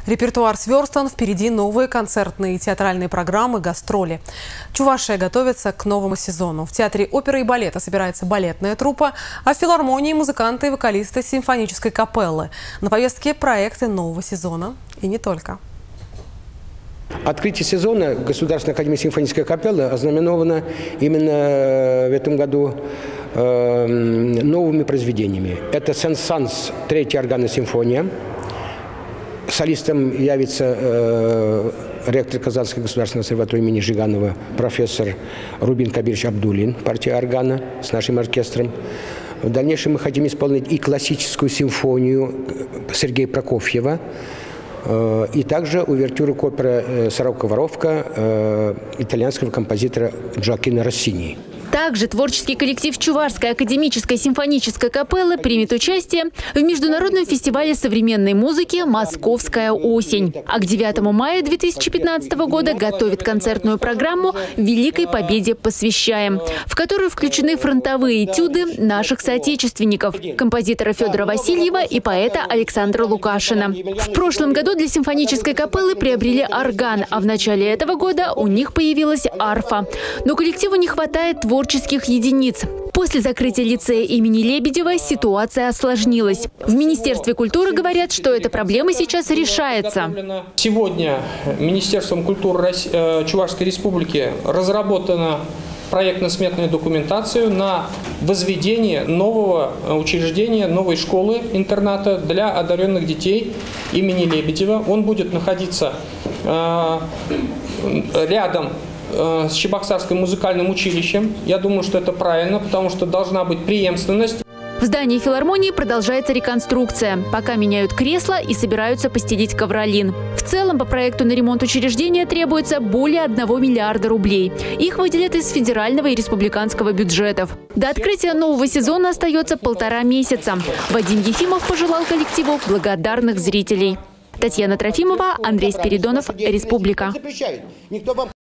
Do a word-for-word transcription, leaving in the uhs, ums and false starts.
Репертуар сверстан, впереди новые концертные и театральные программы, гастроли. Чувашия готовится к новому сезону. В театре оперы и балета собирается балетная труппа, а в филармонии музыканты и вокалисты симфонической капеллы. На повестке проекты нового сезона и не только. Открытие сезона Государственной академии симфонической капеллы ознаменовано именно в этом году э, новыми произведениями. Это «Сен-Санс», третья органная симфония. Солистом явится э, ректор Казанской государственной консерватории имени Жиганова, профессор Рубин Кабирович Абдулин, партия органа с нашим оркестром. В дальнейшем мы хотим исполнить и классическую симфонию Сергея Прокофьева, э, и также увертюру к опере «Сорока-воровка» э, итальянского композитора Джоаккино Россини. Также творческий коллектив Чувашской академической симфонической капеллы примет участие в международном фестивале современной музыки «Московская осень». А к девятому мая две тысячи пятнадцатого года готовит концертную программу «Великой Победе посвящаем», в которую включены фронтовые этюды наших соотечественников – композитора Федора Васильева и поэта Александра Лукашина. В прошлом году для симфонической капеллы приобрели орган, а в начале этого года у них появилась арфа. Но коллективу не хватает творческих творческих единиц. После закрытия лицея имени Лебедева ситуация осложнилась. В Министерстве культуры говорят, что эта проблема сейчас решается. Сегодня Министерством культуры Чувашской Республики разработана проектно-сметная документация на возведение нового учреждения, новой школы-интерната для одаренных детей имени Лебедева. Он будет находиться э, рядом с Чебоксарским музыкальным училищем. Я думаю, что это правильно, потому что должна быть преемственность. В здании филармонии продолжается реконструкция. Пока меняют кресла и собираются постелить ковролин. В целом по проекту на ремонт учреждения требуется более одного миллиарда рублей. Их выделят из федерального и республиканского бюджетов. До открытия нового сезона остается полтора месяца. Вадим Ефимов пожелал коллективу благодарных зрителей. Татьяна Трофимова, Андрей Спиридонов, Республика.